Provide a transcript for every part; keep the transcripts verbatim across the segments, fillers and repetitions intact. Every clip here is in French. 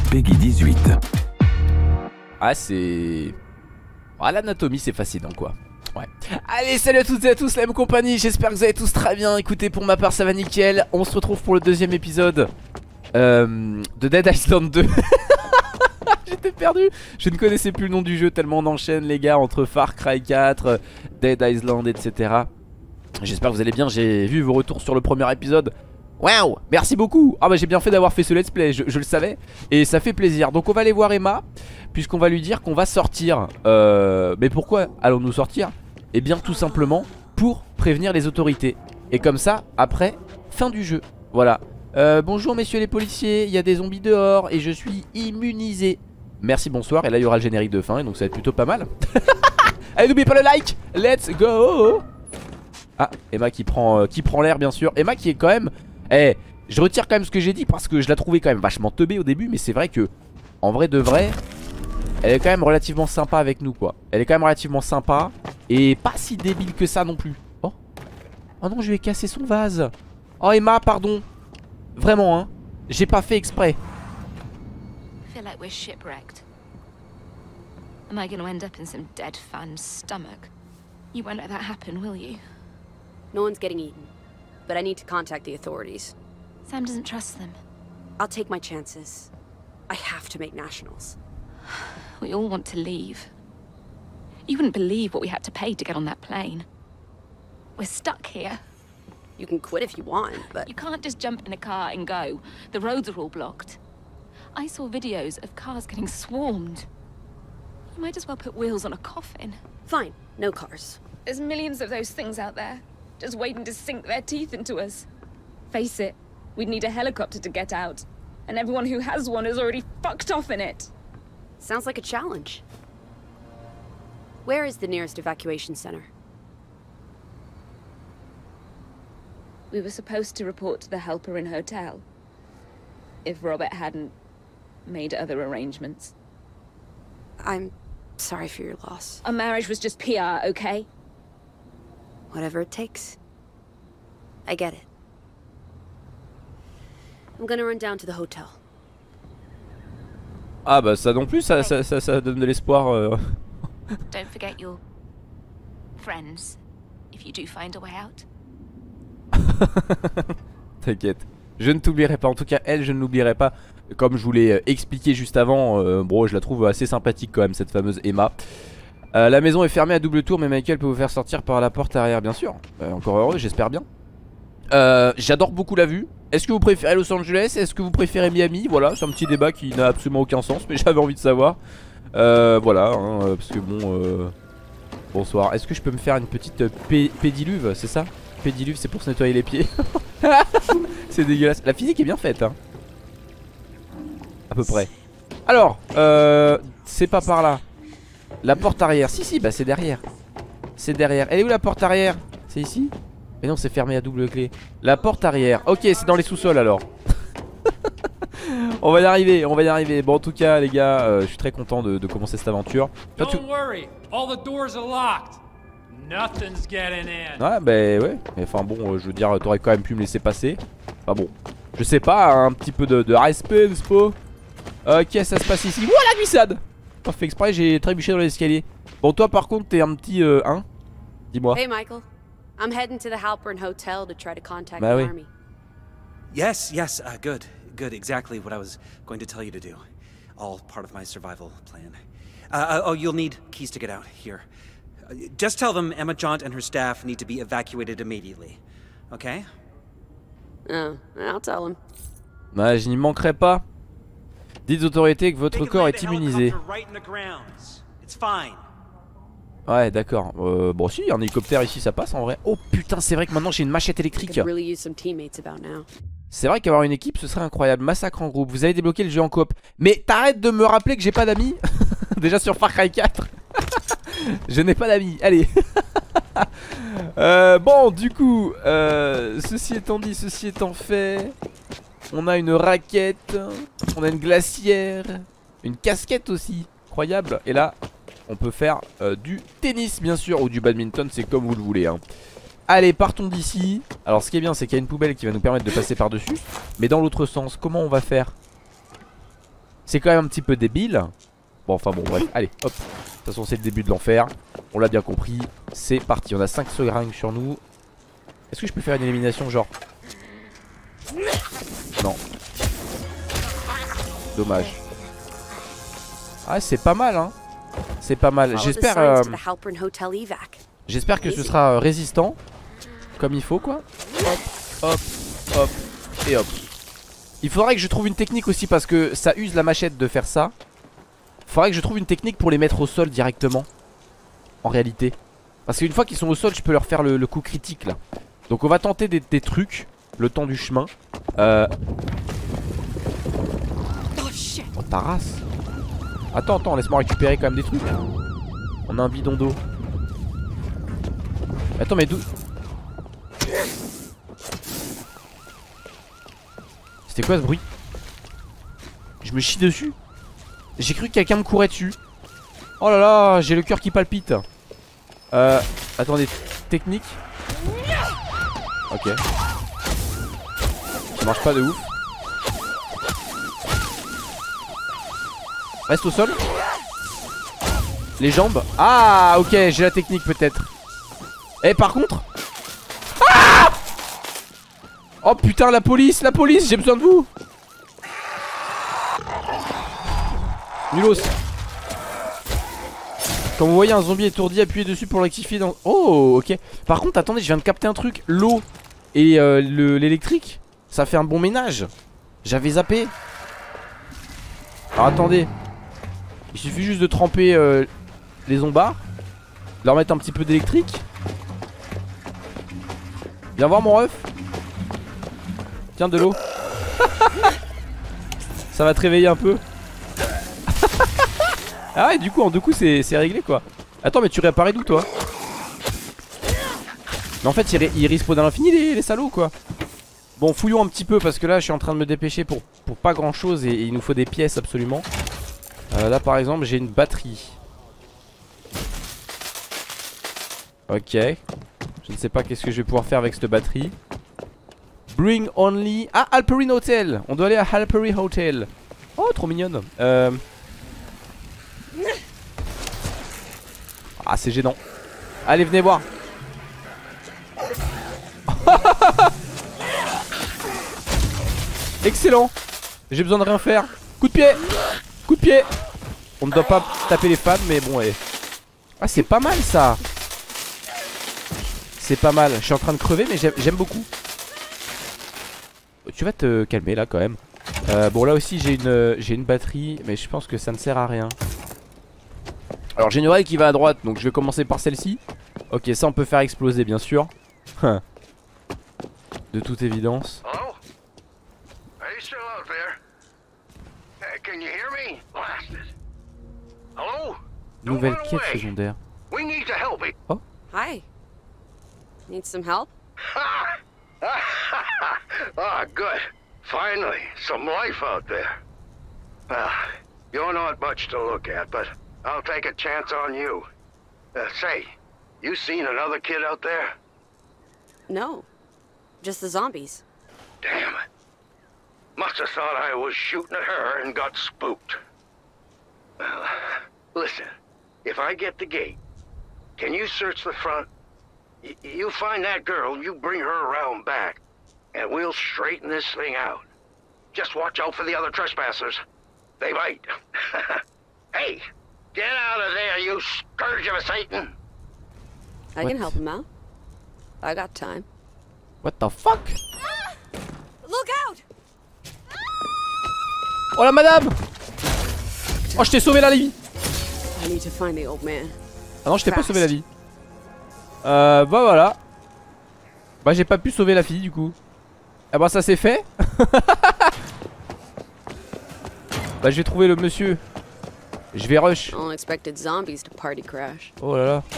Peggy dix-huit. Ah c'est... Ah l'anatomie c'est fascinant quoi. Ouais. Allez salut à toutes et à tous la même compagnie. J'espère que vous allez tous très bien. Écoutez, pour ma part ça va nickel. On se retrouve pour le deuxième épisode euh, de Dead Island deux. J'étais perdu. Je ne connaissais plus le nom du jeu tellement on enchaîne les gars entre Far Cry quatre, Dead Island, et cetera. J'espère que vous allez bien. J'ai vu vos retours sur le premier épisode. Waouh, merci beaucoup. Ah bah j'ai bien fait d'avoir fait ce let's play, je, je le savais. Et ça fait plaisir. Donc on va aller voir Emma, puisqu'on va lui dire qu'on va sortir. euh, Mais pourquoi allons-nous sortir? Eh bien tout simplement pour prévenir les autorités. Et comme ça, après, fin du jeu. Voilà. euh, Bonjour messieurs les policiers, il y a des zombies dehors et je suis immunisé. Merci, bonsoir. Et là il y aura le générique de fin, et donc ça va être plutôt pas mal. Allez, n'oubliez pas le like. Let's go. Ah, Emma qui prend, euh, qui prend l'air bien sûr. Emma qui est quand même... Eh, je retire quand même ce que j'ai dit parce que je la trouvais quand même vachement teubée au début. Mais c'est vrai que, en vrai de vrai, elle est quand même relativement sympa avec nous quoi. Elle est quand même relativement sympa et pas si débile que ça non plus. Oh, oh non, je lui ai cassé son vase. Oh Emma, pardon. Vraiment hein, j'ai pas fait exprès. I feel like we're shipwrecked. Am I gonna end up in some dead fan's stomach? You won't let that happen, will you? No one's getting eaten, but I need to contact the authorities. Sam doesn't trust them. I'll take my chances. I have to make nationals. We all want to leave. You wouldn't believe what we had to pay to get on that plane. We're stuck here. You can quit if you want, but... You can't just jump in a car and go. The roads are all blocked. I saw videos of cars getting swarmed. You might as well put wheels on a coffin. Fine, no cars. There's millions of those things out there, just waiting to sink their teeth into us. Face it, we'd need a helicopter to get out. And everyone who has one is already fucked off in it. Sounds like a challenge. Where is the nearest evacuation center? We were supposed to report to the Helper Inn Hotel. If Robert hadn't made other arrangements. I'm sorry for your loss. Our marriage was just P R, okay? Whatever it takes. I get it. I'm gonna run down to the hotel. Ah bah ça non plus, ça, ça, ça, ça donne de l'espoir. euh. Don't forget your friends, if you do find a way out. T'inquiète, je ne t'oublierai pas. En tout cas elle, je ne l'oublierai pas. Comme je vous l'ai expliqué juste avant, euh, bro, je la trouve assez sympathique quand même, cette fameuse Emma. euh, La maison est fermée à double tour, mais Michael peut vous faire sortir par la porte arrière, bien sûr. euh, Encore heureux, j'espère bien. euh, J'adore beaucoup la vue. Est-ce que vous préférez Los Angeles? Est-ce que vous préférez Miami? Voilà, c'est un petit débat qui n'a absolument aucun sens, mais j'avais envie de savoir. euh, Voilà, hein, parce que bon... Euh... Bonsoir, est-ce que je peux me faire une petite pé pédiluve, c'est ça? Pédiluve, c'est pour se nettoyer les pieds. C'est dégueulasse. La physique est bien faite hein. À peu près. Alors, euh, c'est pas par là. La porte arrière, si si, bah c'est derrière. C'est derrière, elle est où la porte arrière? C'est ici? Mais non, c'est fermé à double clé. La porte arrière, ok, c'est dans les sous-sols alors. On va y arriver, on va y arriver. Bon en tout cas les gars, euh, je suis très content de, de commencer cette aventure. Toi, tu... Don't worry, all the doors are locked. Nothing's getting in. Ouais bah ouais, mais enfin bon, euh, je veux dire, t'aurais quand même pu me laisser passer. Enfin bon, je sais pas, un petit peu de, de respect, n'est-ce pas? Ok, ça se passe ici. Ouah la glissade! Pas fait exprès, j'ai trébuché dans l'escalier. Bon toi par contre t'es un petit euh, hein? Dis-moi. Hey Michael, I'm heading to the Halpern Hotel to try to contact Bah the oui. army. Yes, yes, uh, good, good, exactly what I was going to tell you to do. All part of my survival plan. Uh, uh, oh, you'll need keys to get out, here. Uh, just tell them Emma Jaunt and her staff need to be evacuated immediately, okay? Oh, I'll tell him. Bah je n'y manquerai pas. Dites aux autorités que votre corps est immunisé. Ouais d'accord, euh, bon si, un hélicoptère ici ça passe en vrai. Oh putain, c'est vrai que maintenant j'ai une machette électrique. Really use some teammates about now. C'est vrai qu'avoir une équipe ce serait incroyable. Massacre en groupe, vous avez débloqué le jeu en coop. Mais t'arrêtes de me rappeler que j'ai pas d'amis. Déjà sur Far Cry quatre. Je n'ai pas d'amis, allez. euh, Bon du coup euh, ceci étant dit, ceci étant fait, on a une raquette, on a une glacière, une casquette aussi, incroyable. Et là on peut faire euh, du tennis bien sûr, ou du badminton, c'est comme vous le voulez hein. Allez, partons d'ici. Alors ce qui est bien, c'est qu'il y a une poubelle qui va nous permettre de passer par dessus. Mais dans l'autre sens, comment on va faire? C'est quand même un petit peu débile. Bon enfin bon bref, allez hop. De toute façon c'est le début de l'enfer. On l'a bien compris. C'est parti, on a cinq seringues sur nous. Est-ce que je peux faire une élimination genre? Non. Dommage. Ah c'est pas mal hein. C'est pas mal. J'espère euh, J'espère que ce sera euh, résistant. Comme il faut quoi. Hop, hop, hop et hop. Il faudrait que je trouve une technique aussi parce que ça use la machette de faire ça. Faudrait que je trouve une technique pour les mettre au sol directement. En réalité. Parce qu'une fois qu'ils sont au sol je peux leur faire le, le coup critique là. Donc on va tenter des, des trucs. Le temps du chemin. Euh... Oh ta race. Attends, attends, laisse-moi récupérer quand même des trucs. On a un bidon d'eau. Attends mais d'où... C'était quoi ce bruit? Je me chie dessus. J'ai cru que quelqu'un me courait dessus. Oh là là, j'ai le cœur qui palpite. Euh... Attendez, technique. Ok. Ça marche pas de ouf. Reste au sol. Les jambes. Ah ok, j'ai la technique peut-être. Eh par contre ah, oh putain la police, la police, j'ai besoin de vous. Nulos. Quand vous voyez un zombie étourdi, appuyez dessus pour rectifier dans... Oh ok. Par contre attendez, je viens de capter un truc. L'eau et euh, l'électrique, ça fait un bon ménage. J'avais zappé. Alors attendez. Il suffit juste de tremper euh, les zombards. Leur mettre un petit peu d'électrique. Viens voir mon ref. Tiens de l'eau. Ça va te réveiller un peu. Ah ouais du coup en deux coups c'est réglé quoi. Attends mais tu réapparais d'où toi? Mais en fait ils, ils respawnent à l'infini les, les salauds quoi. Bon fouillons un petit peu parce que là je suis en train de me dépêcher pour, pour pas grand chose. Et, et il nous faut des pièces absolument. euh, Là par exemple j'ai une batterie. Ok. Je ne sais pas qu'est-ce que je vais pouvoir faire avec cette batterie. Bring only... Ah, Halperin Hotel. On doit aller à Halperin Hotel. Oh, trop mignonne. Euh... Ah, c'est gênant. Allez, venez voir. Excellent. J'ai besoin de rien faire. Coup de pied. Coup de pied. On ne doit pas taper les fans, mais bon, allez. Ah, c'est pas mal ça. C'est pas mal, je suis en train de crever mais j'aime beaucoup. Tu vas te calmer là quand même. euh, Bon là aussi j'ai une, j'ai une batterie. Mais je pense que ça ne sert à rien. Alors j'ai une oreille qui va à droite. Donc je vais commencer par celle-ci. Ok ça on peut faire exploser bien sûr. De toute évidence. Hello? Are you still out there? Uh, can you hear me? Blasted. Hello? Nouvelle quête secondaire. We need to help it. Oh. Hi. Need some help? Ah, good. Finally, some life out there. Well, you're not much to look at, but I'll take a chance on you. Uh, say, you seen another kid out there? No. Just the zombies. Damn it. Must have thought I was shooting at her and got spooked. Well, listen, if I get the gate, can you search the front? Y you find that girl, you bring her around back, and we'll straighten this thing out. Just watch out for the other trespassers. They bite. Hey, get out of there, you scourge of a Satan! I What? can help him out. I got time. What the fuck? Ah! Look out! Oh la madame! Oh je t'ai sauvé la vie! I need to find the old man. Ah non je t'ai pas sauvé la vie. Euh bah voilà. Bah j'ai pas pu sauver la fille du coup. Ah bah ça c'est fait. Bah je vais trouver le monsieur. Je vais rush. Unexpected zombies to party crash. Oh là là.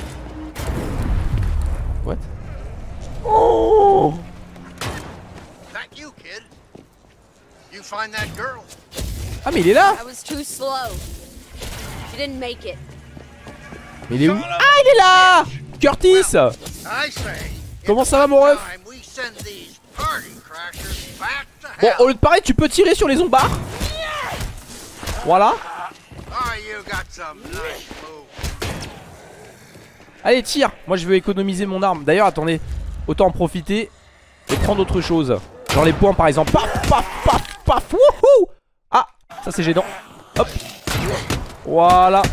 What? Oh! That you, kid? You find that girl? Ah mais il est là! I was too slow. She didn't make it. Mais il est où? Ah il est là! Curtis! I say, Comment ça va mon ref? time we send these party crashers back to Bon hell. au lieu de parler tu peux tirer sur les zombards. Voilà. Oh, you got some nice moves. Allez, tire. Moi je veux économiser mon arme. D'ailleurs attendez, autant en profiter et prendre autre chose. Genre les points par exemple. Paf paf paf paf. Wouhou. Ah, ça c'est gênant. Hop. Voilà.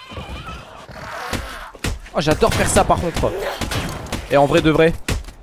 Oh, j'adore faire ça par contre. Et en vrai de vrai,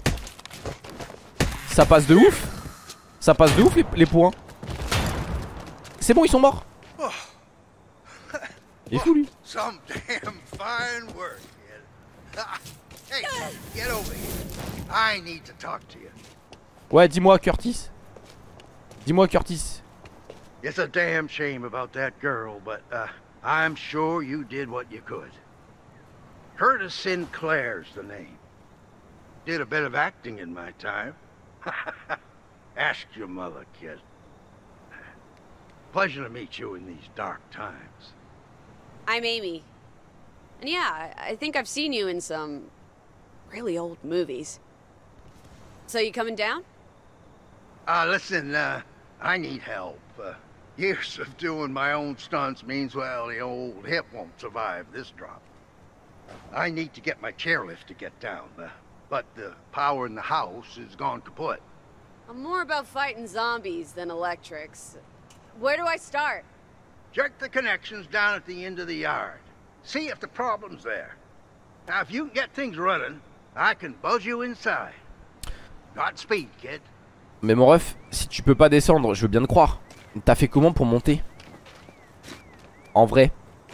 ça passe de ouf. Ça passe de ouf les, les points. C'est bon, ils sont morts. Il est fou lui. Some damn fine work, kid. Hey, get over here. I need to talk to you. Ouais, dis-moi Curtis. Dis-moi Curtis. It's a damn shame about that girl, but uh, I'm sure you did what you could. Curtis Sinclair's the name. Did a bit of acting in my time. Ask your mother, kid. Pleasure to meet you in these dark times. I'm Amy. And yeah, I I think I've seen you in some really old movies. So you coming down? Uh, listen, uh, I need help. Uh, years of doing my own stunts means, well, the old hip won't survive this drop. I need to get my chairlift to get down, uh, but the power in the house is gone kaput. I'm more about fighting zombies than electrics. Where do I start? Check the connections down at the end of the yard. See if the problem's there. Now, if you can get things running, I can buzz you inside. Godspeed, kid. Mais mon ref, si tu peux pas descendre, je veux bien te croire. T'as fait comment pour monter? En vrai.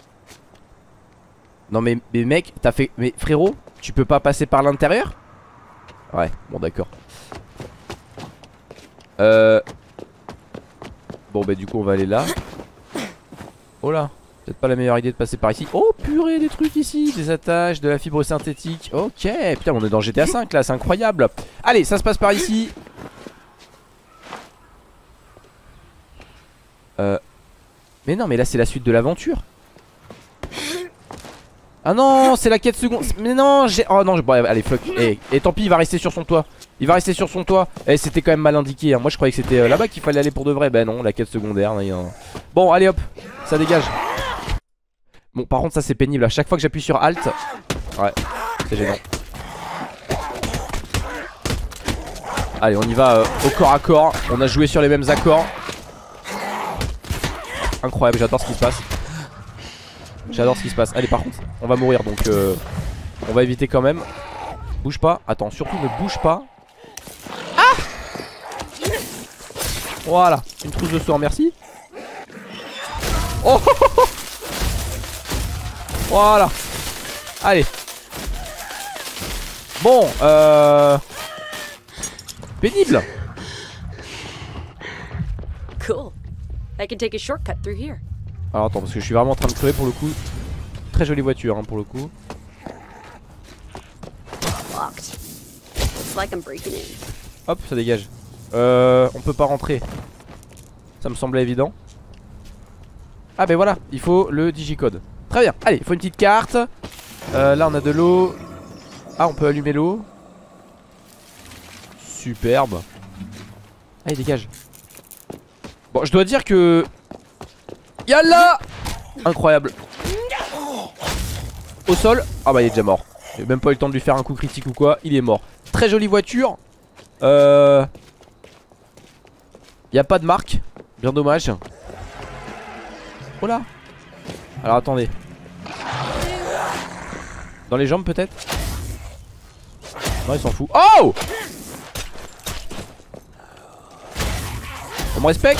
Non mais, mais mec, t'as fait... Mais frérot, tu peux pas passer par l'intérieur? Ouais, bon d'accord. Euh... Bon bah du coup on va aller là. Oh là, peut-être pas la meilleure idée de passer par ici. Oh purée, des trucs ici, des attaches, de la fibre synthétique. Ok, putain on est dans G T A cinq là, c'est incroyable. Allez, ça se passe par ici. Euh... Mais non mais là c'est la suite de l'aventure. Ah non, c'est la quête seconde. Mais non, j'ai... Oh non, je... bon, allez, fuck. Et, et tant pis, il va rester sur son toit. Il va rester sur son toit. Eh, c'était quand même mal indiqué, hein. Moi, je croyais que c'était euh, là-bas qu'il fallait aller pour de vrai. Ben non, la quête secondaire. Là, a... Bon, allez, hop. Ça dégage. Bon, par contre, ça, c'est pénible. À chaque fois que j'appuie sur Alt... Ouais, c'est gênant. Allez, on y va euh, au corps à corps. On a joué sur les mêmes accords. Incroyable, j'adore ce qui se passe. J'adore ce qui se passe. Allez, par contre, on va mourir donc euh, on va éviter quand même. Bouge pas. Attends, surtout ne bouge pas. Ah! Voilà, une trousse de soin, merci. Oh! Voilà. Allez. Bon, euh. pénible. Cool. I can take a shortcut through here. Alors attends, parce que je suis vraiment en train de crever pour le coup. Très jolie voiture hein, pour le coup. Locked. Looks like I'm breaking in. Hop, ça dégage. Euh, on peut pas rentrer. Ça me semblait évident. Ah ben voilà, il faut le digicode. Très bien, allez, il faut une petite carte. euh, Là on a de l'eau. Ah, on peut allumer l'eau. Superbe. Allez, dégage. Bon, je dois dire que... Yallah! Incroyable. Au sol. Ah bah il est déjà mort. J'ai même pas eu le temps de lui faire un coup critique ou quoi. Il est mort. Très jolie voiture. Euh... Y a pas de marque. Bien dommage. Oh là. Alors attendez. Dans les jambes peut-être. Non, il s'en fout. Oh! On me respecte.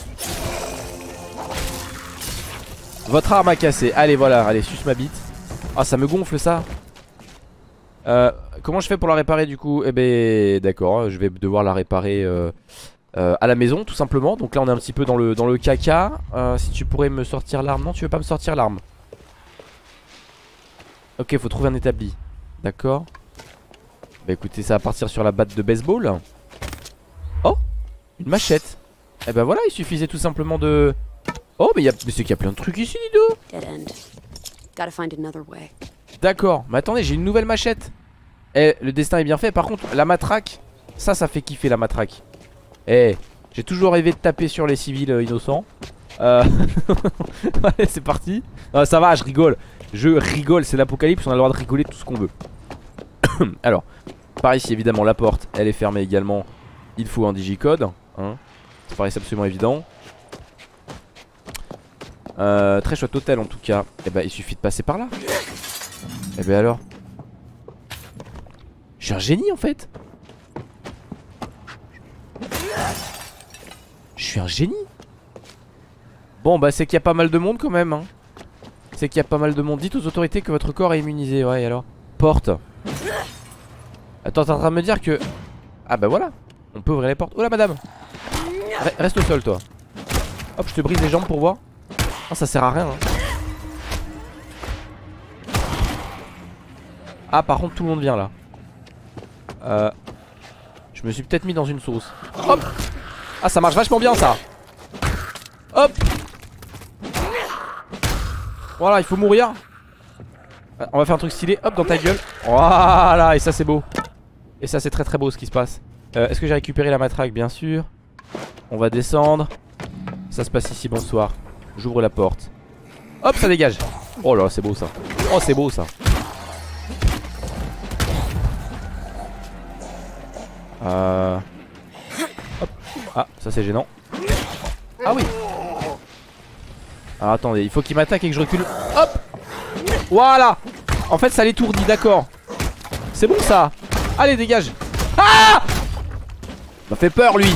Votre arme a cassé. Allez, voilà. Allez, suce ma bite. Ah, ça me gonfle ça. Euh, comment je fais pour la réparer du coup? Eh ben, d'accord. Je vais devoir la réparer euh, euh, à la maison, tout simplement. Donc là, on est un petit peu dans le, dans le caca. Euh, si tu pourrais me sortir l'arme. Non, tu veux pas me sortir l'arme. Ok, faut trouver un établi. D'accord. Bah écoutez, ça va partir sur la batte de baseball. Oh, une machette. Eh ben voilà, il suffisait tout simplement de... Oh, mais, y a... mais c'est qu'il y a plein de trucs ici, Dido. Dead end. Gotta find another way. D'accord, mais attendez, j'ai une nouvelle machette. Eh, le destin est bien fait. Par contre, la matraque, ça, ça fait kiffer la matraque. Eh, j'ai toujours rêvé de taper sur les civils euh, innocents. Euh... Allez c'est parti. Non, ça va je rigole. Je rigole, c'est l'apocalypse, on a le droit de rigoler tout ce qu'on veut. Alors, par ici évidemment la porte, elle est fermée également. Il faut un digicode hein. Ça paraît absolument évident. euh, Très chouette hôtel en tout cas. Et bah il suffit de passer par là. Et bah alors, je suis un génie en fait. Je suis un génie. Bon bah c'est qu'il y a pas mal de monde quand même hein. C'est qu'il y a pas mal de monde. Dites aux autorités que votre corps est immunisé. Ouais et alors. Porte. Attends t'es en train de me dire que... Ah bah voilà, on peut ouvrir les portes. Oh là madame, Re reste au sol toi. Hop je te brise les jambes pour voir. Oh, ça sert à rien hein. Ah par contre tout le monde vient là. Euh... Je me suis peut-être mis dans une sauce. Hop. Ah ça marche vachement bien ça. Hop. Voilà il faut mourir. On va faire un truc stylé. Hop dans ta gueule. Voilà et ça c'est beau. Et ça c'est très très beau ce qui se passe. euh, Est-ce que j'ai récupéré la matraque? Bien sûr. On va descendre. Ça se passe ici, bonsoir. J'ouvre la porte. Hop ça dégage. Oh là c'est beau ça. Oh c'est beau ça. Euh... Hop. Ah ça c'est gênant. Ah oui. Alors attendez, il faut qu'il m'attaque et que je recule. Hop. Voilà. En fait ça l'étourdit, d'accord. C'est bon ça. Allez dégage. Ah. M'a fait peur lui.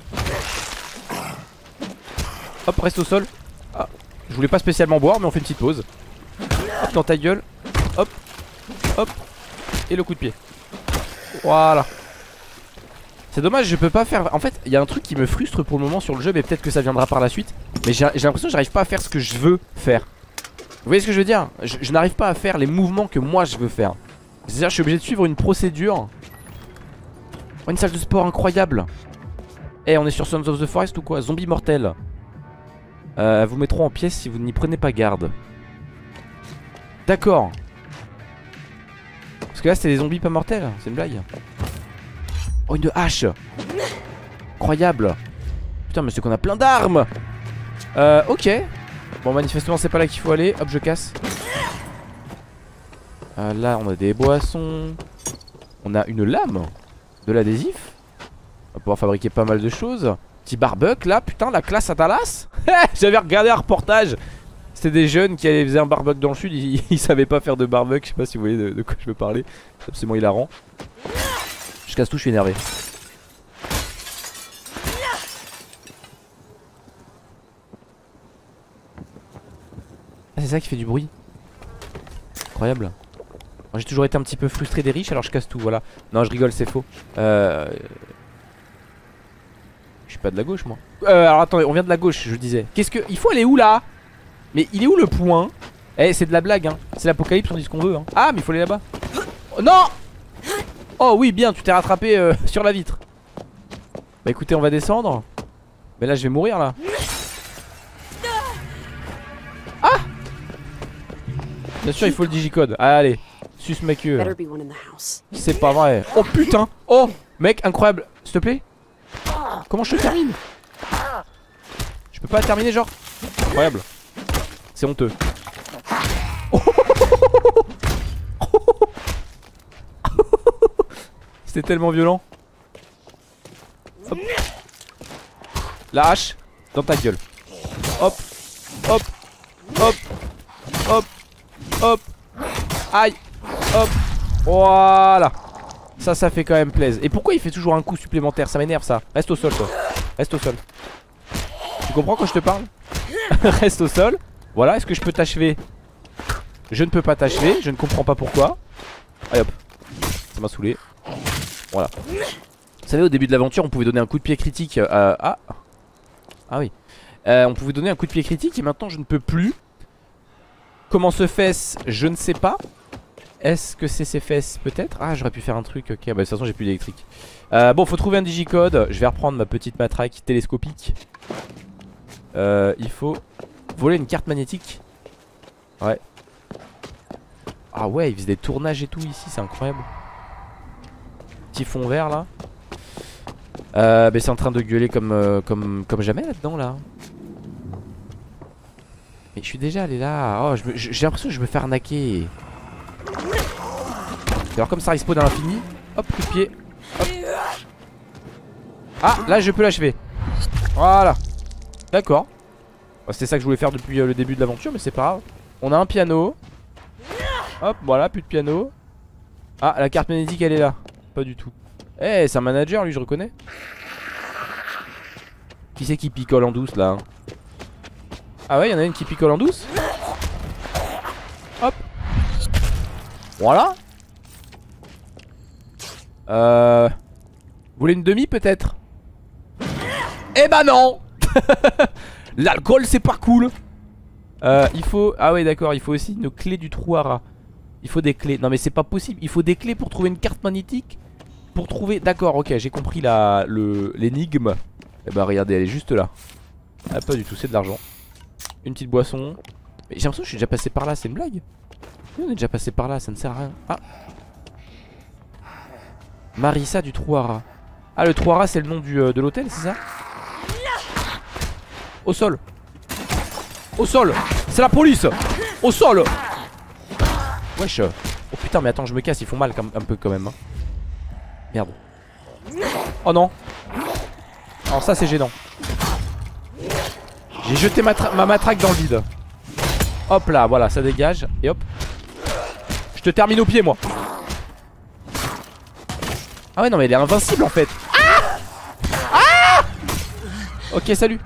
Hop reste au sol. Ah, je voulais pas spécialement boire mais on fait une petite pause. Hop dans ta gueule. Hop. Hop. Et le coup de pied. Voilà. C'est dommage je peux pas faire. En fait il y a un truc qui me frustre pour le moment sur le jeu. Mais peut-être que ça viendra par la suite. Mais j'ai l'impression que j'arrive pas à faire ce que je veux faire. Vous voyez ce que je veux dire? Je, je n'arrive pas à faire les mouvements que moi je veux faire. C'est-à-dire je suis obligé de suivre une procédure. Oh, une salle de sport incroyable. Eh hey, on est sur Sons of the Forest ou quoi? Zombie mortel. euh, Vous mettront en pièces si vous n'y prenez pas garde. D'accord. Parce que là c'était des zombies pas mortels. C'est une blague. Oh une hache. Incroyable. Putain mais c'est qu'on a plein d'armes. Euh ok. Bon manifestement c'est pas là qu'il faut aller. Hop je casse. euh, Là on a des boissons. On a une lame. De l'adhésif. On va pouvoir fabriquer pas mal de choses. Petit barbecue là. Putain la classe à Dallas. J'avais regardé un reportage. C'était des jeunes qui allaient faire un barbecue dans le sud. Ils, ils savaient pas faire de barbecue. Je sais pas si vous voyez de, de quoi je veux parler. C'est absolument hilarant. Je casse tout, je suis énervé. Ah c'est ça qui fait du bruit. Incroyable. J'ai toujours été un petit peu frustré des riches alors je casse tout, voilà. Non je rigole c'est faux. Euh... Je suis pas de la gauche moi. euh, Alors attendez on vient de la gauche je disais. Qu'est-ce que... Il faut aller où là? Mais il est où le point? Eh c'est de la blague hein. C'est l'apocalypse on dit ce qu'on veut hein. Ah mais il faut aller là-bas. Oh, non. Oh oui bien tu t'es rattrapé euh, sur la vitre. Bah écoutez on va descendre. Mais là je vais mourir là. Ah. Bien sûr il faut le digicode. Allez suce ma queue. C'est pas vrai. Oh putain. Oh mec incroyable. S'il te plaît. Comment je te termine? Je peux pas terminer genre. Incroyable. C'est honteux. C'était tellement violent. Hop. La hache dans ta gueule. Hop. Hop. Hop. Hop. Hop. Aïe. Hop. Voilà. Ça ça fait quand même plaisir. Et pourquoi il fait toujours un coup supplémentaire? Ça m'énerve ça. Reste au sol toi. Reste au sol. Tu comprends quand je te parle? Reste au sol. Voilà, est-ce que je peux t'achever? Je ne peux pas t'achever, je ne comprends pas pourquoi. Allez hop. Ça m'a saoulé. Voilà. Vous savez au début de l'aventure on pouvait donner un coup de pied critique à... Ah. Ah oui. euh, On pouvait donner un coup de pied critique et maintenant je ne peux plus. Comment se fait-ce? Je ne sais pas. Est-ce que c'est ses fesses peut-être? Ah j'aurais pu faire un truc. Ok bah de toute façon j'ai plus d'électrique. euh, Bon faut trouver un digicode. Je vais reprendre ma petite matraque télescopique. euh, Il faut voler une carte magnétique. Ouais. Ah ouais il faisait des tournages et tout ici. C'est incroyable. Petit fond vert là. euh, bah, c'est en train de gueuler comme, euh, comme, comme jamais là-dedans là. Mais je suis déjà allé là. Oh, j'ai l'impression que je me fais arnaquer. Alors comme ça respawn à l'infini. Hop, coup de pied. Hop. Ah, là je peux l'achever. Voilà. D'accord. Bah, c'était ça que je voulais faire depuis euh, le début de l'aventure, mais c'est pas grave. On a un piano. Hop, voilà, plus de piano. Ah, la carte magnétique elle est là. Pas du tout. Eh, hey, c'est un manager lui, je reconnais. Qui c'est qui picole en douce là? Ah ouais, il y en a une qui picole en douce. Hop. Voilà. Euh... Vous voulez une demi peut-être? Eh bah non. L'alcool c'est pas cool. Euh, il faut... Ah ouais d'accord, il faut aussi une clé du trou à rats. Il faut des clés. Non mais c'est pas possible. Il faut des clés pour trouver une carte magnétique. Pour trouver... D'accord, ok, j'ai compris la... le... l'énigme. Eh bah regardez, elle est juste là. Ah pas du tout, c'est de l'argent. Une petite boisson. Mais j'ai l'impression que je suis déjà passé par là, c'est une blague? Oui, on est déjà passé par là, ça ne sert à rien. Ah, Marissa du trou à rats. Ah, le trou à rats c'est le nom du, euh, de l'hôtel, c'est ça? Au sol. Au sol. C'est la police. Au sol. Wesh. Oh putain mais attends, je me casse, ils font mal un peu quand même hein. Merde. Oh non. Alors ça c'est gênant. J'ai jeté ma, ma matraque dans le vide. Hop là, voilà, ça dégage. Et hop. Je te termine au pied moi. Ah ouais non mais elle est invincible en fait. Ah ah. Ok salut.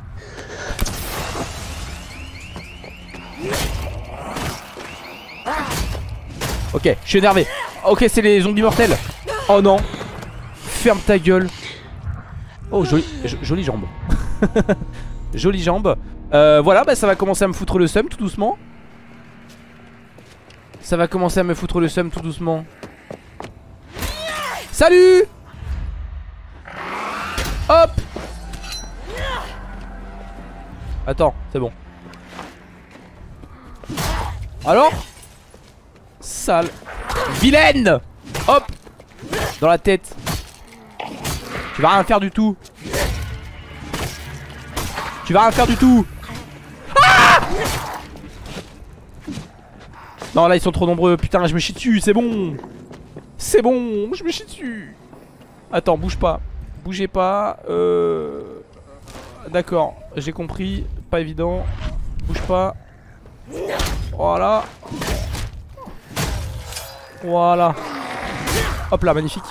Ok, je suis énervé. Ok, c'est les zombies mortels. Oh non. Ferme ta gueule. Oh, jolie, jolie jambe. Jolie jambe. euh, Voilà, bah ça va commencer à me foutre le seum tout doucement. Ça va commencer à me foutre le seum tout doucement. Salut. Hop. Attends, c'est bon. Alors? Sale vilaine. Hop. Dans la tête. Tu vas rien faire du tout. Tu vas rien faire du tout. Ah. Non là ils sont trop nombreux. Putain je me chie dessus, c'est bon. C'est bon, je me chie dessus. Attends, bouge pas. Bougez pas. Euh... D'accord, j'ai compris. Pas évident. Bouge pas. Voilà. Voilà. Hop là, magnifique.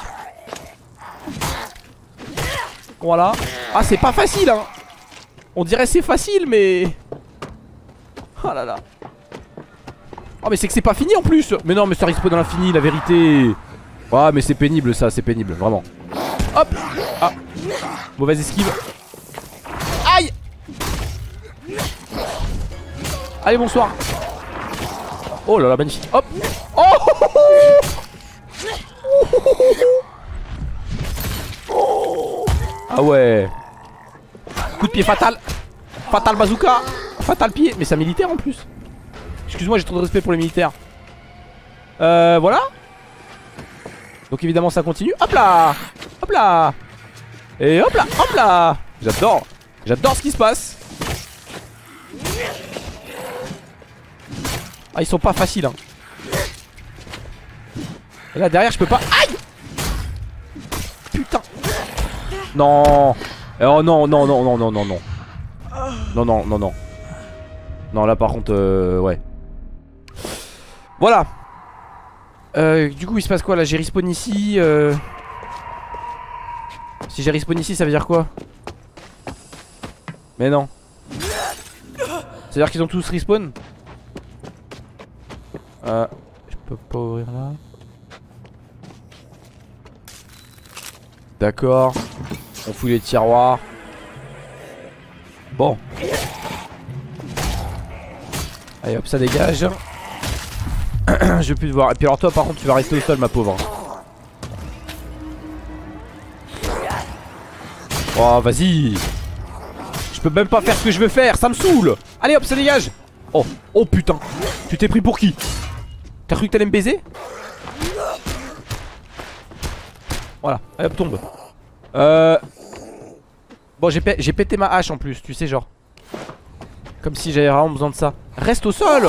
Voilà. Ah c'est pas facile hein. On dirait c'est facile mais... Oh là là. Oh mais c'est que c'est pas fini en plus. Mais non mais ça risque pas dans l'infini la vérité. Ah mais c'est pénible ça, c'est pénible, vraiment. Hop. Ah. Mauvaise esquive. Aïe. Allez bonsoir. Oh là là magnifique. Hop. Oh, oh. Ah ouais. Coup de pied fatal. Fatal bazooka. Fatal pied. Mais c'est un militaire en plus. Excuse-moi, j'ai trop de respect pour les militaires. Euh voilà. Donc évidemment ça continue. Hop là. Hop là. Et hop là. Hop là. J'adore. J'adore ce qui se passe. Ah ils sont pas faciles hein. Et là derrière je peux pas. Aïe. Putain. Non. Oh non non non non non non non. Non non non non. Non là par contre euh, ouais. Voilà. euh, Du coup il se passe quoi là? J'ai respawn ici euh... Si j'ai respawn ici ça veut dire quoi? Mais non. C'est à dire qu'ils ont tous respawn. Euh, je peux pas ouvrir là. D'accord. On fouille les tiroirs. Bon. Allez hop ça dégage. Je vais plus te voir. Et puis alors toi par contre tu vas rester au sol ma pauvre. Oh vas-y. Je peux même pas faire ce que je veux faire. Ça me saoule. Allez hop ça dégage. Oh. Oh putain. Tu t'es pris pour qui? T'as cru que t'allais me baiser? Voilà. Allez hop tombe. Euh... Bon j'ai pé pété ma hache en plus. Tu sais genre. Comme si j'avais vraiment besoin de ça. Reste au sol.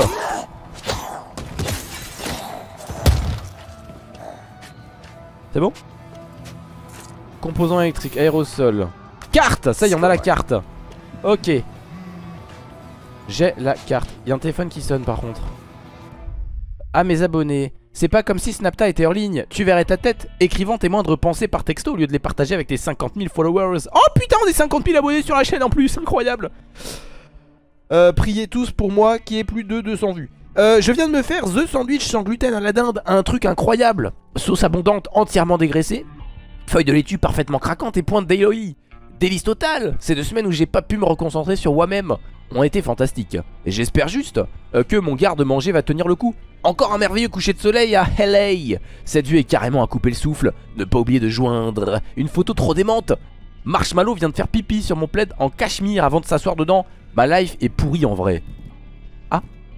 C'est bon? Composant électrique, aérosol. Carte. Ça y est, on a la carte. Ok. J'ai la carte. Il y a un téléphone qui sonne par contre. Ah, mes abonnés. C'est pas comme si Snapta était en ligne. Tu verrais ta tête écrivant tes moindres pensées par texto au lieu de les partager avec tes cinquante mille followers. Oh putain, on est cinquante mille abonnés sur la chaîne en plus. Incroyable. Euh, priez tous pour moi qui ai plus de deux cents vues. Euh, je viens de me faire The Sandwich sans gluten à la dinde. Un truc incroyable. Sauce abondante entièrement dégraissée. Feuille de laitue parfaitement craquante et pointe d'aioli. Délice total. Ces deux semaines où j'ai pas pu me reconcentrer sur moi-même ont été fantastiques. Et j'espère juste euh, que mon garde-manger va tenir le coup. Encore un merveilleux coucher de soleil à L A. Cette vue est carrément à couper le souffle. Ne pas oublier de joindre une photo trop démente. Marshmallow vient de faire pipi sur mon plaid en cachemire avant de s'asseoir dedans. Ma life est pourrie en vrai. Ah.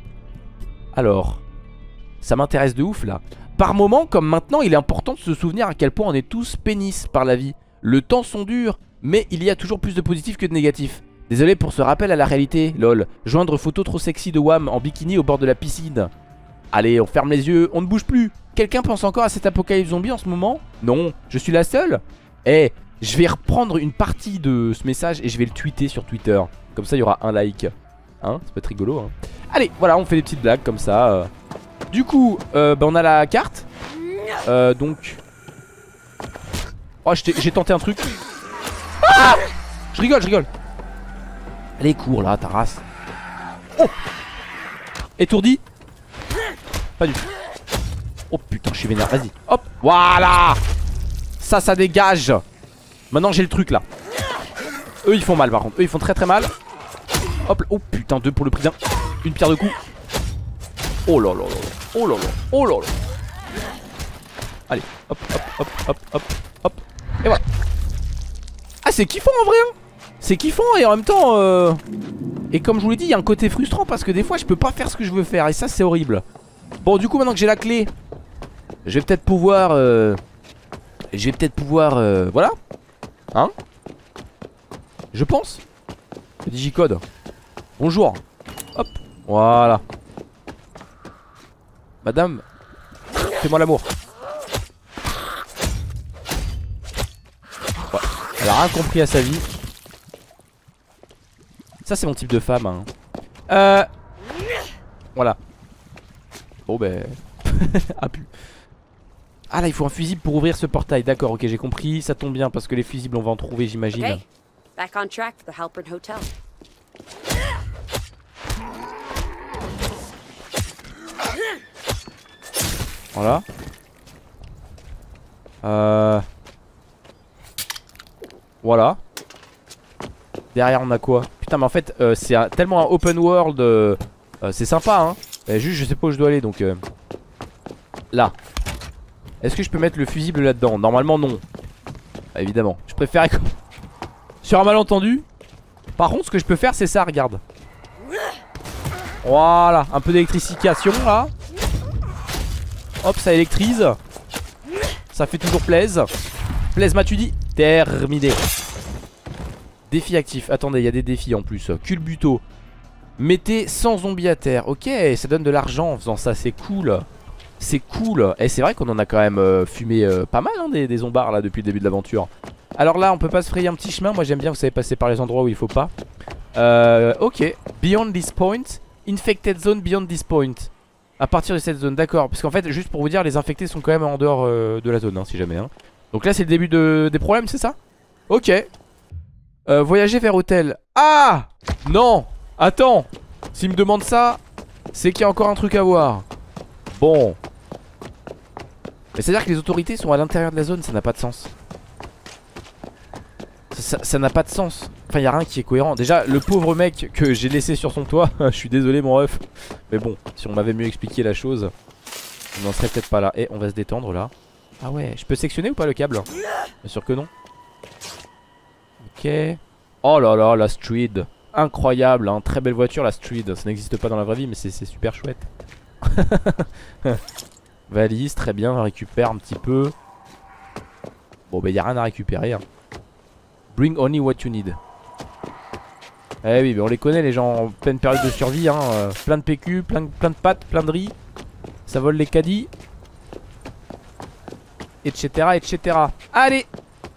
Alors, ça m'intéresse de ouf là. Par moment, comme maintenant, il est important de se souvenir à quel point on est tous pénis par la vie. Le temps sont durs, mais il y a toujours plus de positifs que de négatifs. Désolé pour ce rappel à la réalité, lol. Joindre photo trop sexy de Wham en bikini au bord de la piscine. Allez, on ferme les yeux, on ne bouge plus. Quelqu'un pense encore à cet apocalypse zombie en ce moment? Non, je suis la seule. Eh, je vais reprendre une partie de ce message et je vais le tweeter sur Twitter. Comme ça, il y aura un like. Hein, ça peut être rigolo, hein. Allez, voilà, on fait des petites blagues comme ça. euh. Du coup, euh, bah, on a la carte. Euh, donc... Oh, j'ai tenté un truc. Ah, je rigole, je rigole. Allez, cours là, ta race. Oh, étourdi. Pas du tout. Oh putain, je suis vénère, vas-y. Hop, voilà. Ça, ça dégage. Maintenant, j'ai le truc là. Eux, ils font mal par contre. Eux, ils font très très mal. Hop, oh putain, deux pour le prix d'un. Une pierre de coups. Oh là là là. Oh là là. Oh là là. Allez, hop, hop, hop, hop, hop, hop. Et voilà. Ah, c'est kiffant en vrai, hein. C'est kiffant et en même temps euh... et comme je vous l'ai dit, il y a un côté frustrant parce que des fois je peux pas faire ce que je veux faire. Et ça c'est horrible. Bon, du coup maintenant que j'ai la clé, je vais peut-être pouvoir euh... Je vais peut-être pouvoir euh... voilà. Hein. Je pense. Le digicode. Bonjour. Hop. Voilà. Madame, fais-moi l'amour. Ouais. Elle a rien compris à sa vie. Ça c'est mon type de femme, hein. Euh... Voilà. Bon ben... ah pu. Ah là il faut un fusible pour ouvrir ce portail. D'accord, ok, j'ai compris. Ça tombe bien parce que les fusibles on va en trouver, j'imagine. Okay. Back on track for the Halpern Hotel. Voilà. Euh... Voilà. Derrière on a quoi? Putain mais en fait euh, c'est un, tellement un open world euh, euh, c'est sympa hein. euh, Juste je sais pas où je dois aller donc euh... là. Est-ce que je peux mettre le fusible là-dedans? Normalement non. Bah, évidemment. Je préférais sur un malentendu. Par contre ce que je peux faire c'est ça, regarde. Voilà. Un peu d'électrification là. Hop, ça électrise. Ça fait toujours plaise. Plaise m'as-tu dit? Terminé. Défi actif. Attendez, il y a des défis en plus. Culbuto. Mettez cent zombies à terre. Ok, ça donne de l'argent en faisant ça. C'est cool. C'est cool. Et c'est vrai qu'on en a quand même euh, fumé euh, pas mal hein, des, des zombards là depuis le début de l'aventure. Alors là, on peut pas se frayer un petit chemin. Moi j'aime bien, vous savez, passer par les endroits où il faut pas. Euh, ok. Beyond this point. Infected zone beyond this point. À partir de cette zone, d'accord. Parce qu'en fait, juste pour vous dire, les infectés sont quand même en dehors euh, de la zone, hein, si jamais. Hein. Donc là, c'est le début de, des problèmes, c'est ça? Ok. Euh, voyager vers hôtel. Ah! Non! Attends! S'il me demande ça, c'est qu'il y a encore un truc à voir. Bon. Mais c'est-à-dire que les autorités sont à l'intérieur de la zone, ça n'a pas de sens. Ça n'a pas de sens. Enfin, il n'y a rien qui est cohérent. Déjà, le pauvre mec que j'ai laissé sur son toit, je suis désolé, mon ref. Mais bon, si on m'avait mieux expliqué la chose, on n'en serait peut-être pas là. Et on va se détendre là. Ah ouais, je peux sectionner ou pas le câble? Bien sûr que non. Ok. Oh là là, la Street. Incroyable, hein. Très belle voiture, la Street. Ça n'existe pas dans la vraie vie, mais c'est super chouette. Valise, très bien, on récupère un petit peu. Bon, bah, il n'y a rien à récupérer. Hein. Bring only what you need. Eh oui, mais on les connaît les gens en pleine période de survie hein. euh, Plein de P Q, plein de, plein de pâtes, plein de riz. Ça vole les caddies. Etc etc. Allez.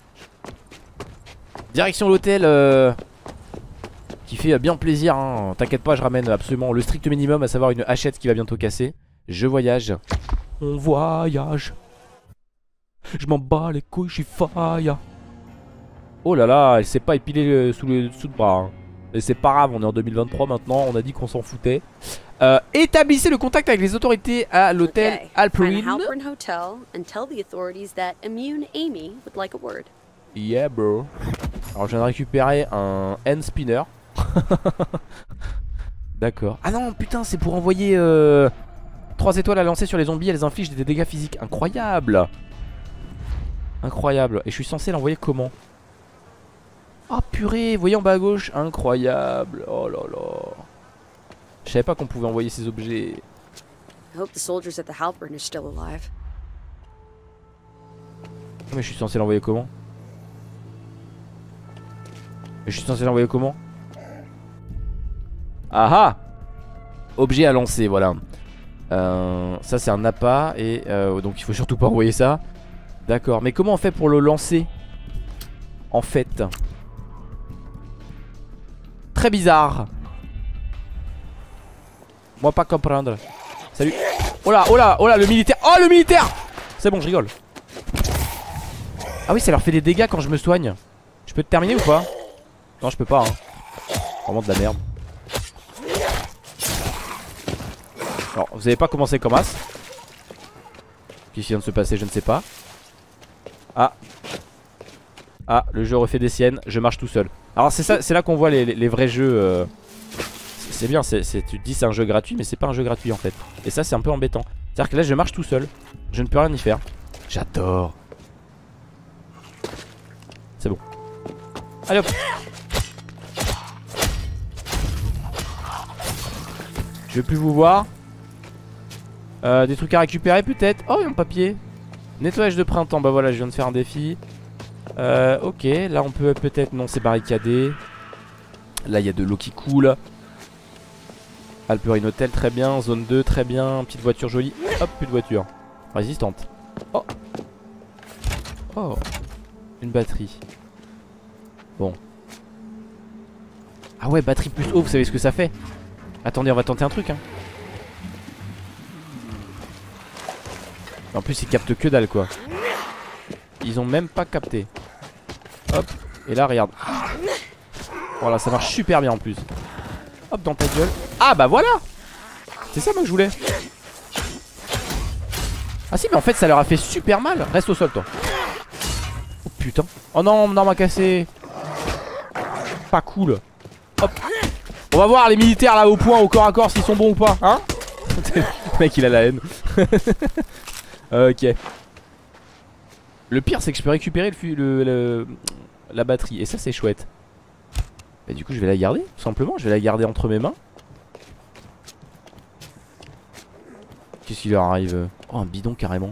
Direction l'hôtel euh, qui fait bien plaisir hein. T'inquiète pas, je ramène absolument le strict minimum, à savoir une hachette qui va bientôt casser. Je voyage. On voyage. Je m'en bats les couilles, je suis faille. Oh là là, elle s'est pas épilée le, sous le dessous de bras hein. Et c'est pas grave, on est en deux mille vingt-trois maintenant, on a dit qu'on s'en foutait. euh, Établissez le contact avec les autorités à l'hôtel Okay. Halperin. Find a Halpern Hotel and tell the authorities that Immune Amy would like a word. Yeah bro. Alors je viens de récupérer un hand spinner. D'accord. Ah non putain, c'est pour envoyer euh, trois étoiles à lancer sur les zombies. Elles infligent des dégâts physiques. Incroyable. Incroyable. Et je suis censé l'envoyer comment? Oh purée, vous voyez en bas à gauche. Incroyable. Oh là là. Je savais pas qu'on pouvait envoyer ces objets. I hope the soldiers at the Halpern are still alive. Mais je suis censé l'envoyer comment? Mais je suis censé l'envoyer comment? Ah ah! Objet à lancer, voilà. euh, Ça c'est un appât. Et euh, donc il faut surtout pas envoyer ça. D'accord, mais comment on fait pour le lancer? En fait très bizarre. Moi pas comprendre. Salut. Oh là, oh là, oh là, le militaire. Oh le militaire. C'est bon, je rigole. Ah oui, ça leur fait des dégâts quand je me soigne. Je peux te terminer ou pas? Non, je peux pas hein. Vraiment de la merde. Alors, vous avez pas commencé comme as. Qu'est-ce qui vient de se passer, je ne sais pas. Ah. Ah, le jeu refait des siennes, je marche tout seul. Alors c'est ça, c'est là qu'on voit les, les, les vrais jeux euh... C'est bien, c'est, c'est, tu te dis c'est un jeu gratuit, mais c'est pas un jeu gratuit en fait. Et ça c'est un peu embêtant. C'est-à-dire que là je marche tout seul. Je ne peux rien y faire. J'adore. C'est bon. Allez hop. Je vais plus vous voir. euh, Des trucs à récupérer peut-être. Oh il y a un papier. Nettoyage de printemps, bah voilà je viens de faire un défi. Euh, ok, là on peut peut-être... Non, c'est barricadé. Là il y a de l'eau qui coule. Halperin Hotel, très bien. Zone deux, très bien. Petite voiture jolie. Hop, plus de voiture. Résistante. Oh. Oh. Une batterie. Bon. Ah ouais, batterie plus haut, vous savez ce que ça fait? Attendez, on va tenter un truc hein. En plus ils captent que dalle quoi. Ils ont même pas capté. Hop. Et là regarde. Voilà, ça marche super bien en plus. Hop dans ta gueule. Ah bah voilà. C'est ça moi que je voulais. Ah si mais en fait ça leur a fait super mal. Reste au sol toi. Oh putain. Oh non, non m'a cassé. Pas cool. Hop. On va voir les militaires là au point, au corps à corps s'ils sont bons ou pas. Hein. Le mec il a la haine. Ok. Le pire c'est que je peux récupérer le, le, le, la batterie. Et ça c'est chouette. Et du coup je vais la garder tout simplement. Je vais la garder entre mes mains. Qu'est-ce qui leur arrive? Oh un bidon carrément.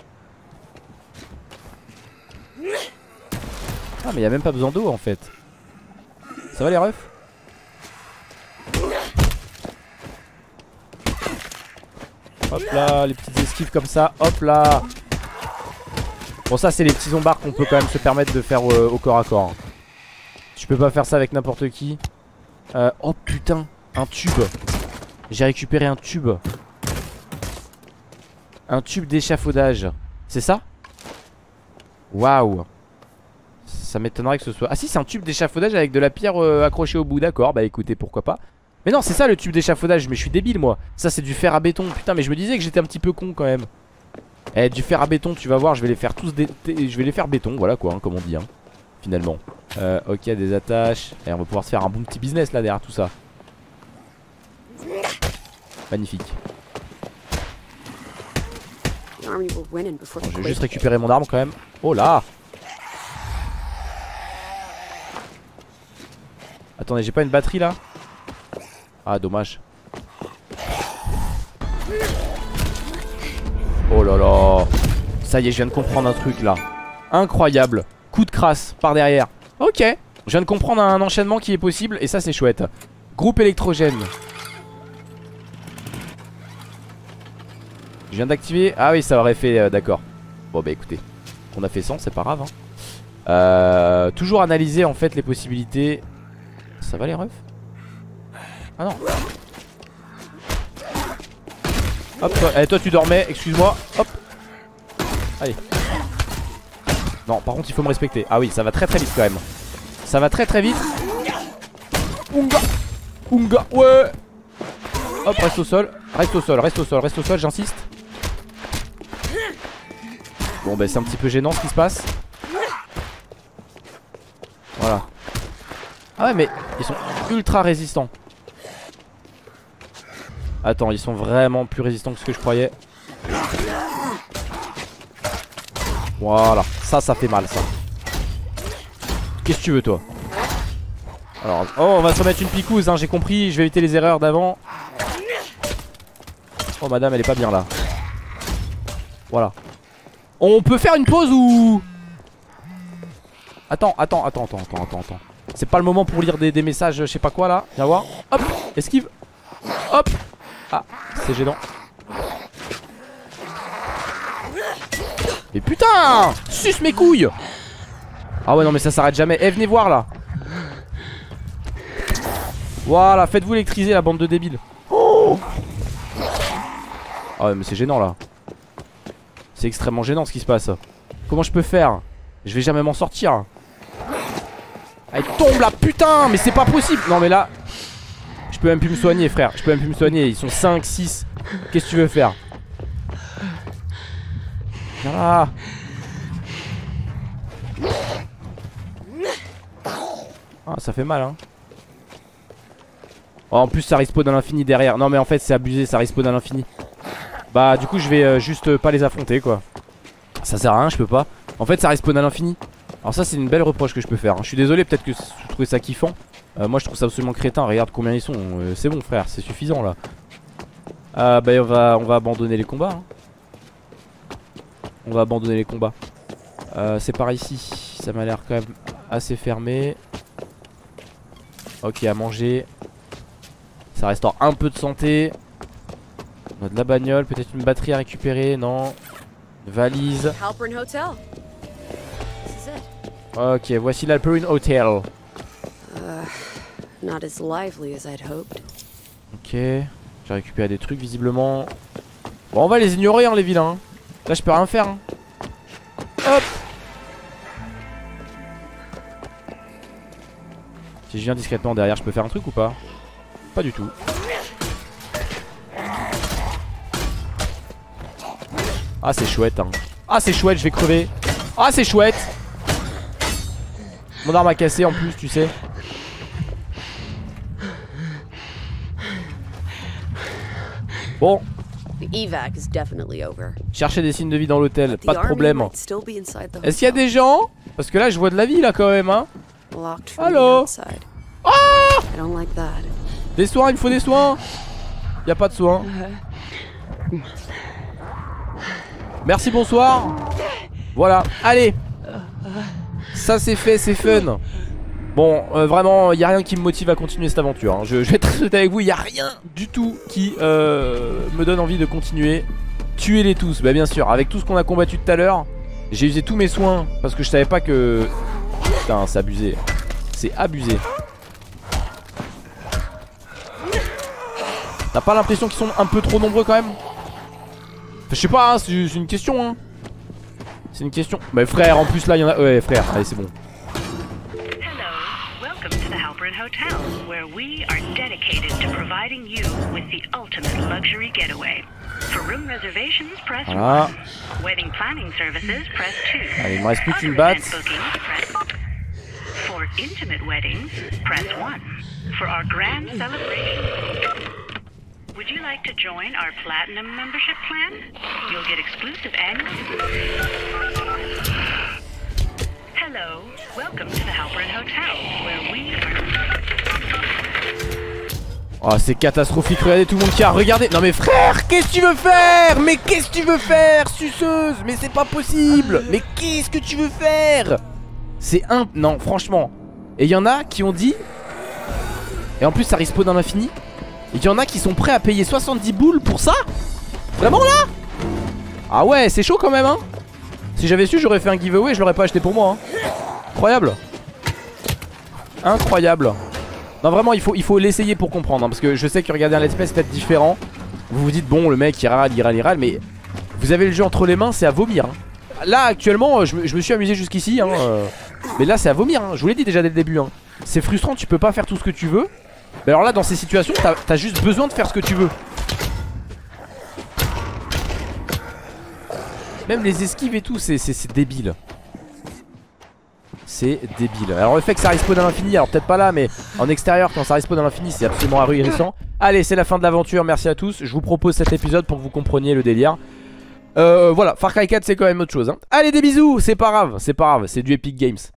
Ah mais y a même pas besoin d'eau en fait. Ça va les refs? Hop là, les petites esquives comme ça. Hop là. Bon ça c'est les petits zombards qu'on peut quand même se permettre de faire euh, au corps à corps. Je peux pas faire ça avec n'importe qui. euh, Oh putain, un tube. J'ai récupéré un tube. Un tube d'échafaudage. C'est ça? Waouh. Ça m'étonnerait que ce soit... Ah si, c'est un tube d'échafaudage avec de la pierre euh, accrochée au bout. D'accord, bah écoutez, pourquoi pas. Mais non, c'est ça le tube d'échafaudage. Mais je suis débile moi. Ça c'est du fer à béton. Putain, mais je me disais que j'étais un petit peu con quand même. Eh, du fer à béton, tu vas voir, je vais les faire tous dé... Je vais les faire béton, voilà quoi, hein, comme on dit hein, finalement. euh, Ok, des attaches. Et on va pouvoir se faire un bon petit business là derrière tout ça. Magnifique. Bon, je vais juste récupérer mon arme quand même. Oh là. Attendez, j'ai pas une batterie là? Ah dommage. Oh là là. Ça y est, je viens de comprendre un truc là. Incroyable. Coup de crasse par derrière. Ok. Je viens de comprendre un enchaînement qui est possible et ça c'est chouette. Groupe électrogène. Je viens d'activer. Ah oui, ça aurait fait, euh, d'accord. Bon bah écoutez, on a fait cent, c'est pas grave hein. euh, Toujours analyser en fait les possibilités. Ça va les refs? Ah non. Hop, toi, allez, toi tu dormais, excuse-moi. Hop. Allez. Non, par contre il faut me respecter. Ah oui, ça va très très vite quand même. Ça va très très vite. Unga. Unga, ouais. Hop, reste au sol. Reste au sol, reste au sol, reste au sol, j'insiste. Bon bah c'est un petit peu gênant ce qui se passe. Voilà. Ah ouais mais ils sont ultra résistants. Attends, ils sont vraiment plus résistants que ce que je croyais. Voilà, ça ça fait mal ça. Qu'est-ce que tu veux toi? Alors, oh on va se remettre une picouse hein, j'ai compris, je vais éviter les erreurs d'avant. Oh madame elle est pas bien là. Voilà. On peut faire une pause ou... Attends, attends, attends, attends, attends, attends, attends. C'est pas le moment pour lire des, des messages, je sais pas quoi là. Viens voir. Hop, esquive. Hop. Ah, c'est gênant. Mais putain, suce mes couilles. Ah ouais non mais ça s'arrête jamais. Eh venez voir là. Voilà, faites-vous électriser la bande de débiles. Oh. Ah ouais mais c'est gênant là. C'est extrêmement gênant ce qui se passe. Comment je peux faire? Je vais jamais m'en sortir. Elle tombe là, putain. Mais c'est pas possible. Non mais là je peux même plus me soigner frère. Je peux même plus me soigner. Ils sont cinq, six. Qu'est-ce que tu veux faire? Voilà. Ah ça fait mal hein. Oh, en plus ça respawn à l'infini derrière. Non mais en fait c'est abusé, ça respawn à l'infini. Bah du coup je vais euh, juste euh, pas les affronter quoi. Ça sert à rien, je peux pas. En fait ça respawn à l'infini. Alors ça c'est une belle reproche que je peux faire hein. Je suis désolé, peut-être que vous trouvez ça kiffant. euh, Moi je trouve ça absolument crétin, regarde combien ils sont. euh, C'est bon frère, c'est suffisant là. euh, Bah on va, on va abandonner les combats hein. On va abandonner les combats. euh, C'est par ici, ça m'a l'air quand même assez fermé. Ok, à manger. Ça restaure un peu de santé. On a de la bagnole, peut-être une batterie à récupérer, non. Une valise. Halpern Hotel. This is it. Ok, voici l'Halpern Hotel. Uh, not as lively as I'd hoped. Ok, j'ai récupéré des trucs visiblement. Bon, on va les ignorer hein, les vilains. Là je peux rien faire hein. Hop. Si je viens discrètement derrière, je peux faire un truc ou pas? Pas du tout. Ah c'est chouette hein. Ah c'est chouette, je vais crever. Ah c'est chouette. Mon arme a cassé en plus tu sais. Bon. Chercher des signes de vie dans l'hôtel, pas de problème. Est-ce qu'il y a des gens? Parce que là je vois de la vie là quand même hein. Allô? Ah! Des soins, il me faut des soins. Y a pas de soins. Merci, bonsoir. Voilà, allez. Ça c'est fait, c'est fun. Bon, euh, vraiment, il n'y a rien qui me motive à continuer cette aventure hein. je, je vais être très honnête avec vous, il n'y a rien du tout qui euh, me donne envie de continuer. Tuez-les tous, bah bien sûr. Avec tout ce qu'on a combattu tout à l'heure, j'ai usé tous mes soins parce que je savais pas que... Putain, c'est abusé. C'est abusé. T'as pas l'impression qu'ils sont un peu trop nombreux quand même? Enfin, je sais pas, hein, c'est une question hein. C'est une question. Mais frère, en plus là il y en a... Ouais frère, allez c'est bon. Hotel, where we are dedicated to providing you with the ultimate luxury getaway. For room reservations, press voilà. one. Wedding planning services, press two. Allez, il me reste plus qu'une batte. For intimate weddings, press one. For our grand celebration. Would you like to join our platinum membership plan? You'll get exclusive annual. Hello, welcome to the Halpern Hotel, where we are... Oh c'est catastrophique, regardez tout le monde qui a regardé. Non mais frère, qu'est-ce que tu veux faire? Mais qu'est-ce que tu veux faire, suceuse? Mais c'est pas possible. Mais qu'est-ce que tu veux faire? C'est un... Non franchement, Et il y en a qui ont dit, et en plus ça respawn dans l'infini, et il y en a qui sont prêts à payer soixante-dix boules pour ça. Vraiment là? Ah ouais, c'est chaud quand même hein. Si j'avais su, j'aurais fait un giveaway, je l'aurais pas acheté pour moi hein. Incroyable. Incroyable. Non vraiment il faut il faut l'essayer pour comprendre hein, parce que je sais que regarder un let's play c'est peut-être différent. Vous vous dites bon le mec il râle, il râle, il râle, mais vous avez le jeu entre les mains, c'est à vomir hein. Là actuellement je me, je me suis amusé jusqu'ici hein, euh, mais là c'est à vomir hein. Je vous l'ai dit déjà dès le début hein. C'est frustrant, tu peux pas faire tout ce que tu veux. Mais alors là dans ces situations t'as t'as juste besoin de faire ce que tu veux. Même les esquives et tout c'est débile. C'est débile. Alors le fait que ça respawn à l'infini, alors peut-être pas là mais en extérieur quand ça respawn à l'infini c'est absolument ahurissant. Allez c'est la fin de l'aventure, merci à tous. Je vous propose cet épisode pour que vous compreniez le délire. Euh voilà, Far Cry quatre c'est quand même autre chose hein. Allez des bisous, c'est pas grave, c'est pas grave, c'est du Epic Games.